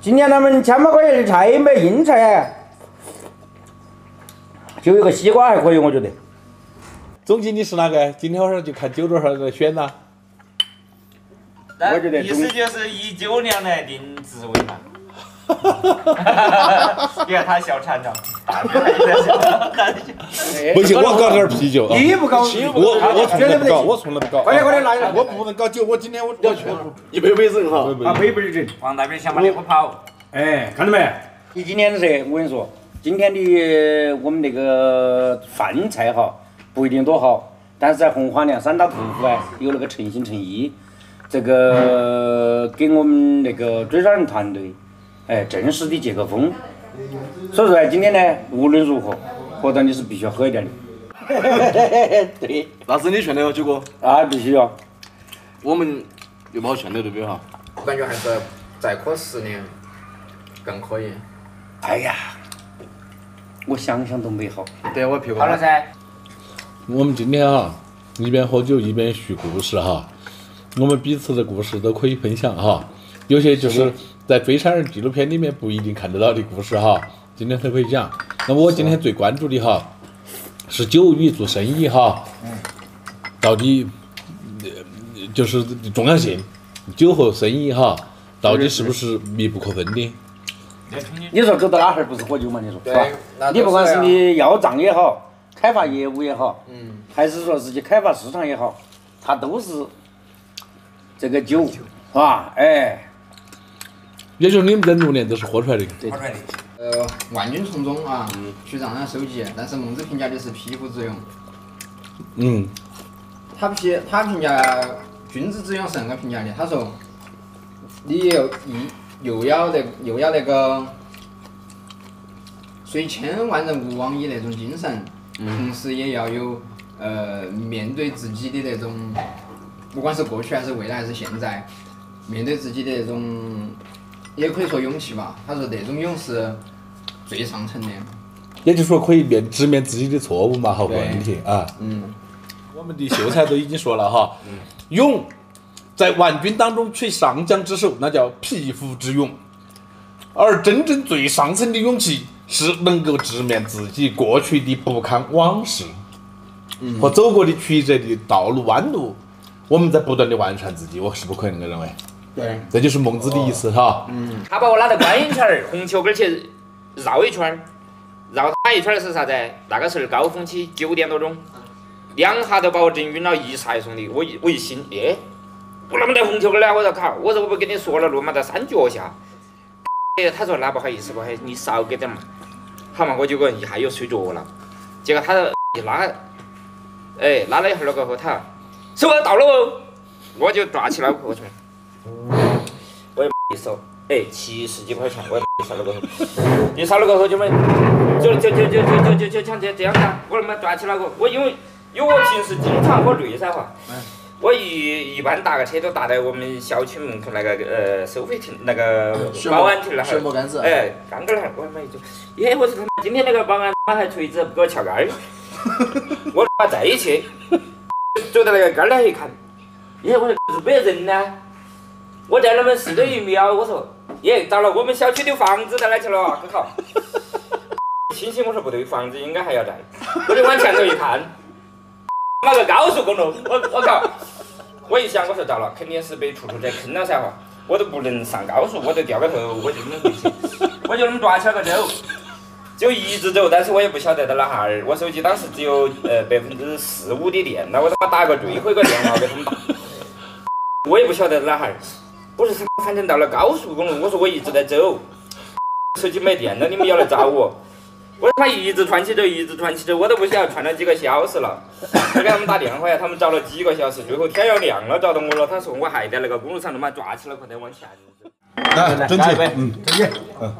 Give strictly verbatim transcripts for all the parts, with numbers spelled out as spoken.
今年他们千把块钱的菜没硬菜，就一个西瓜还可以，我觉得。 总经理是哪个？今天晚上就看酒桌上来选呐。 我觉得意思就是以酒量来定职位嘛。你看他笑场了，大哥还在笑。 不行，我搞点啤酒啊！ 你不搞， 我我从来不搞，我从来不搞。 快点快点拿一个！ 我不能搞酒，我今天我我全部一杯杯整哈。 啊，杯杯整。 王大兵想把你不跑。 哎，看到没？你今天的事，我跟你说，今天的我们那个饭菜哈不一定多好，但是在红花梁三大屠夫哎有那个诚心诚意，这个给我们那个追杀人团队哎正式的接个风。所以说今天呢，无论如何，活动你是必须要喝一点的。对， 那是你劝的哦，九哥。 啊，必须要。 我们又不好劝的，对不对哈？ 我感觉还是再过十年更可以。 哎呀，我想想都美好。 对，我屁股好了噻。 我们今天啊，一边喝酒一边叙故事哈，我们彼此的故事都可以分享哈。有些就是在追杀人纪录片里面不一定看得到的故事哈，今天都可以讲。那么我今天最关注的哈是酒与做生意哈，到底呃就是重要性，酒和生意哈，到底是不是密不可分的？ 你说走到哪哈儿不是喝酒嘛？你说是吧？ 那你不管是你要账也好，开发业务也好， 嗯， 还是说是去开发市场也好，它都是这个酒，是吧？哎， 也就是你们这六年都是喝出来的。 对。 呃，万军丛中啊，去让人收集，但是孟子评价的是匹夫之勇。 嗯。 他评他评价君子之勇是啷个评价的？他说，你又一又要那又要那个虽千万人吾往矣那种精神，同时也要有呃面对自己的那种，不管是过去还是未来还是现在，面对自己的那种，也可以说勇气吧。他说那种勇是最上层的。 也就是说可以面直面自己的错误嘛和问题啊。 嗯。 我们的秀才都已经说了哈，勇在万军当中取上将之首，那叫匹夫之勇。而真正最上层的勇气是能够直面自己过去的不堪往事，嗯、和走过的曲折的道路弯路，我们在不断的完善自己，我是不可以那个认为。 对， 这就是孟子的意思哈。 嗯。他把我拉到观音圈儿、红球根儿去绕一圈儿，绕他一圈儿是啥子？那个时候高峰期，九点多钟。两下都把我整晕了，一啥兄弟，我一我一心，哎，我那么大红球根呢？我说靠，我说我不跟你说了，路嘛在山脚下。哎，他说那不好意思，不好意思，你少给点嘛。好嘛，我就个一下又睡着了。结果他一拉，哎，拉了一会儿了过后，他手到了哦，我就抓起了口唇，我也一手，哎，七十几块钱，我也少了过后，你少了过后就没，就就就就就就就就像这这样子，我他妈抓起了个，我因为。因为我平时经常喝醉噻哈，我一一般打个车都打在我们小区门口那个呃收费亭那个保安亭那哈儿，哎，刚刚那儿我他妈一走，耶，我说他妈今天那个保安他妈还锤子不给我撬杆儿，我他妈再一去，走到那个杆儿那一看，耶，我说是没人呢，我在那么四对一瞄，我说耶，糟了，我们小区的房子在哪去了？可靠！清醒，我说不对，房子应该还要在，我就往前头一看。那个高速公路，我我靠！我一想，我说糟了，肯定是被出租车坑了噻哈！我都不能上高速，我都掉个头，我就能回去，我就那么抓起了个走，就一直走，但是我也不晓得到哪哈儿，我手机当时只有呃百分之四五的电，那我他妈打个最后一个电话给他们打，我也不晓得到哪哈儿，我说他妈反正到了高速公路，我说我一直在走，手机没电了，你们要来找我。我他妈一直传起走，一直传起走，我都不晓得传了几个小时了。我给他们打电话呀，他们找了几个小时，最后天要亮了找到我了。他说我还在那个公路上他妈抓起了，快点往前走。 来，整齐，嗯，整齐，嗯。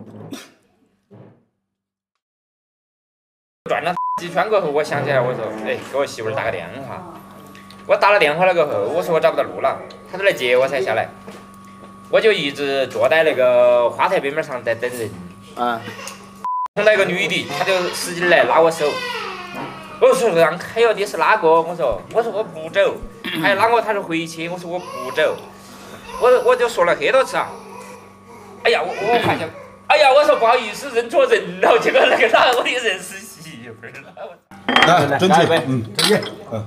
转了几圈过后，我想起来，我说，哎，给我媳妇儿打个电话。我打了电话了过后，我说我找不到路了，他就来接我才下来。我就一直坐在那个花台边边上在等人。啊。来个女的，她就使劲来拉我手。我说让开哟，你是哪个？我说我说我不走。还拉我，他说回去。我说我不走。我我就说了很多次啊。 哎呀，我我发现，哎呀，我说不好意思，认错人了，结果那个哪我的认识媳妇儿了。 来，整体，嗯， 整体， 嗯。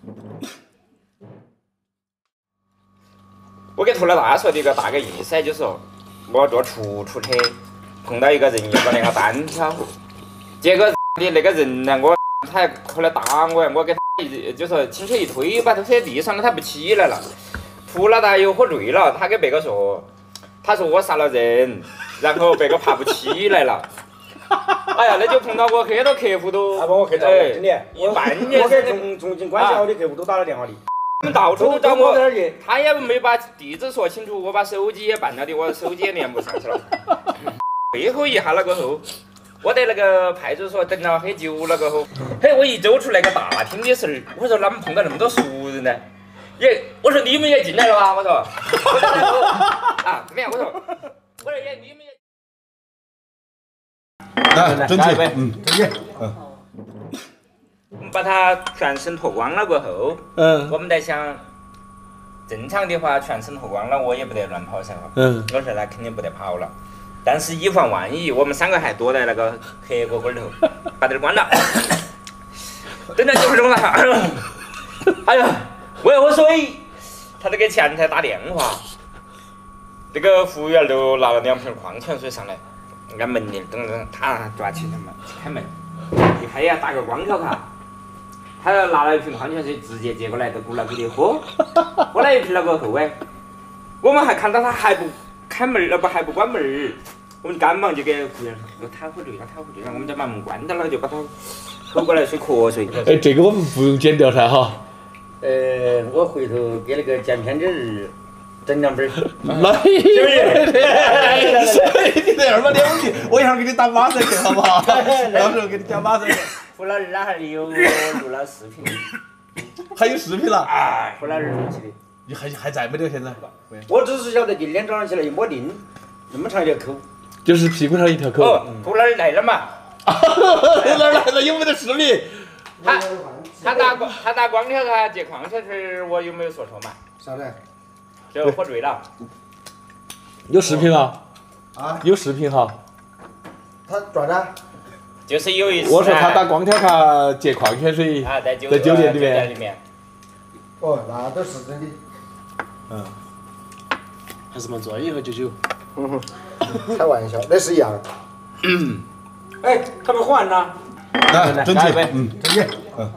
我给涂老大说的一个大概意思，就是说我坐出租车碰到一个人要把那个单挑，结果的那个人呢，我他后来打我，我给他一就说轻轻一推，把他推地上了，他不起来了。涂老大又喝醉了，他给别个说，他说我杀了人，然后别个爬不起来了。哎呀，那就碰到我很多客户都， 啊，帮我去找我，真的， 一半年我给重重庆关系好的客户都打了电话的。 他们到处都找我在哪儿去？ 他也没把地址说清楚，我把手机也办了的，我手机也连不上去了。背后一下了过后，我在那个派出所等了很久了过后，嘿，我一走出那个大厅的时候，我说哪们碰到那么多熟人呢？也，我说你们也进来了吧？我说，我说那个啊，怎么样？我说，我说也你们也。 来，整体，嗯， 整体， 嗯。 我们把他全身脱光了过后， 嗯， 我们在想，正常的话全身脱光了，我也不得乱跑噻。 嗯， 我说那肯定不得跑了，但是以防万一，我们三个还躲在那个黑锅锅头，把灯关了。等了几分钟了，哎呀，我要喝水，他就给前台打电话，这个服务员就拿了两瓶矿泉水上来，按门铃噔噔，他抓起他们开门，一开呀打个光条卡。他拿了一瓶矿泉水，直接接过来，就咕啦咕的喝。喝了一瓶了过后哎，我们还看到他还不开门了，不还不关门，我们赶忙就给服务员说：“他喝醉了，他喝醉了。”我们就把门关掉了，就把他喝过来水瞌睡。 哎，这个我们不用剪掉噻哈。 呃，我回头给那个剪片的人整两本儿。 来，是不是？你这样把脸皮，我一会儿给你打马赛克好不好？到时候给你讲马赛克。 胡老二还有录了视频， 还有视频了？ 哎，胡老二录起的。 你还还在没得现在？ 我只是晓得今天早上起来一摸腚，那么长一条口。 就是屁股上一条口。 哦，胡老二来了嘛？ 胡老二来了，有没得视频？ 他他打光他打光条卡接矿泉水，我有没有说错嘛？ 啥的？ 就喝醉了。 有视频啊？ 啊？ 有视频哈？ 他咋的？ 就是有一次， 我说他打光条卡接矿泉水啊，在酒在酒店里面。 面。 里面。 哦，那都是真的。 嗯。 还是蛮专业和九九。 嗯开玩笑，那是一样。 嗯。哎，他不喝完了。 来，整体，嗯， 整体， 嗯。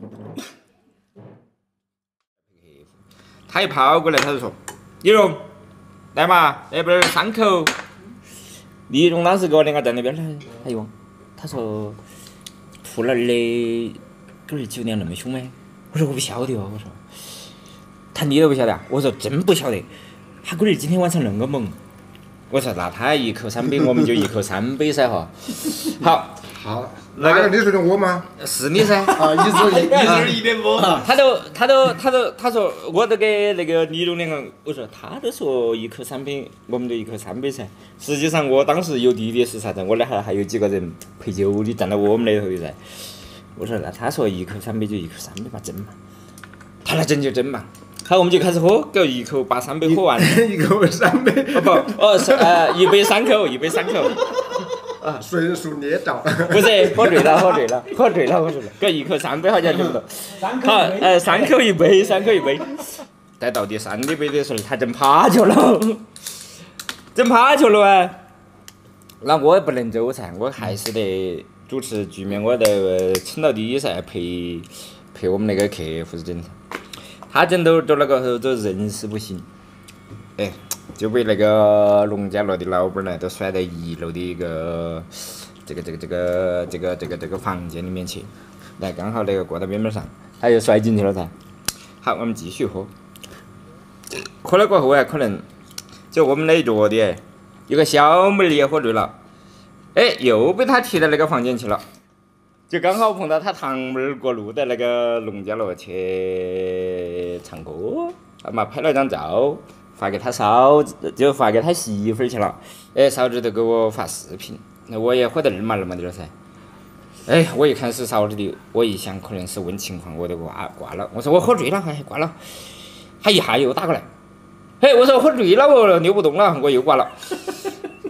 他一跑过来，他就说：“李荣，来嘛，那边三口。”李荣当时给我两个在那边，他一问，他说：“兔儿的狗儿酒量那么凶吗？”我说：“我不晓得哦。”我说：“他你都不晓得啊？”我说：“真不晓得。他狗儿今天晚上那么猛。”我说：“那他一口三杯，我们就一口三杯噻哈。”好， 好， 那个你说的我吗？ 是你噻。 啊，一直一一直一点五。 他都他都他都他说，我都给那个李总两个，我说他都说一口三杯，我们就一口三杯噻。实际上我当时有滴的是啥子？我那还还有几个人陪酒的站在我们那头的噻。我说那他说一口三杯就一口三杯嘛，整嘛。他那整就整嘛。好，我们就开始喝，给一口把三杯喝完了。 一口三杯。 哦不，哦是呃一杯三口，一杯三口。 啊，纯属捏造。 不是，喝醉了，喝醉了，喝醉了，喝醉了，给一口三杯好像差不多。好，呃，三口一杯，三口一杯。在到第三杯的时候，他真趴球了，真趴球了啊！那我也不能走噻，我还是得主持局面，我得撑到底噻，陪陪我们那个客户整。他整到到那个后头人事不行，哎。就被那个农家乐的老板呢，都甩到一楼的一个这个这个这个这个这个这个房间里面去，来刚好那个过到边边上，他又摔进去了噻。好，我们继续喝，喝了过后啊，可能就我们那一桌的有个小妹儿也喝醉了，哎，又被他踢到那个房间去了，就刚好碰到他堂妹儿过路在那个农家乐去唱歌，啊嘛拍了张照。发给他嫂子，就发给他媳妇儿去了。哎，嫂子都给我发视频，那我也喝得那么那么点儿噻。哎，我一看是嫂子的，我一想可能是问情况，我就挂挂了。我说我喝醉了，还挂了。他一下又打过来，嘿，我说喝醉了，我扭不动了，我又挂了。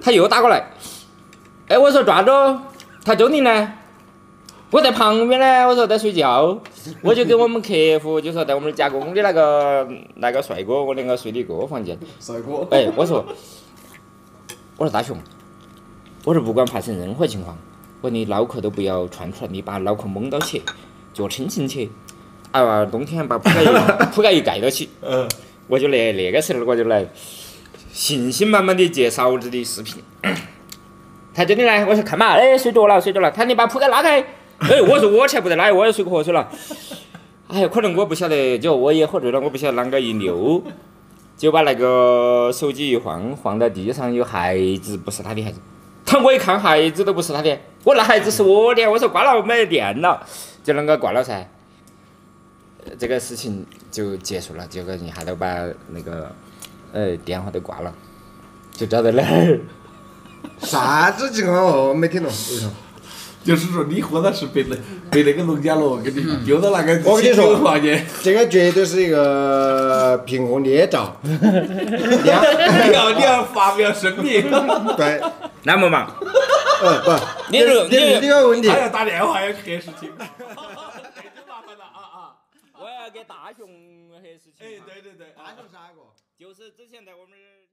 他又打过来，哎，我说抓着，他周宁呢？我在旁边呢，我说在睡觉，我就给我们客户就说在我们加工的那个那个帅哥，我两个睡的一个房间。 帅哥。 哎，我说，我说大雄，我说不管发生任何情况，我说你脑壳都不要窜出来，你把脑壳蒙到起，脚撑进去，哎呀，冬天把铺盖一铺盖一盖到起。嗯。我就来那个时候我就来信心满满的接嫂子的视频。他真的呢，我说看嘛，哎，睡着了，睡着了。他你把铺盖拉开。哎，我说我才不得拉，我也睡瞌睡了。哎呀，可能我不晓得，就我也喝醉了，我不晓得啷个一溜，就把那个手机一晃，晃到地上有孩子，不是他的孩子。他我一看孩子都不是他的，我那孩子是我的，我说挂了没电了，就啷个挂了噻。这个事情就结束了，结果一下都把那个呃电话都挂了，就找到那儿。 啥子情况哦？没听懂。为啥？ 就是说你喝的是被那被那个农家乐给你丢到那个我跟你说房间， 这个绝对是一个凭空捏造。 你要你要发表声明。 对。 那么嘛。 呃不， 你这你这个问题。 他要打电话要核实清。 我要给大雄核实情。 哎，对对对， 大雄是哪个？ 就是之前在我们。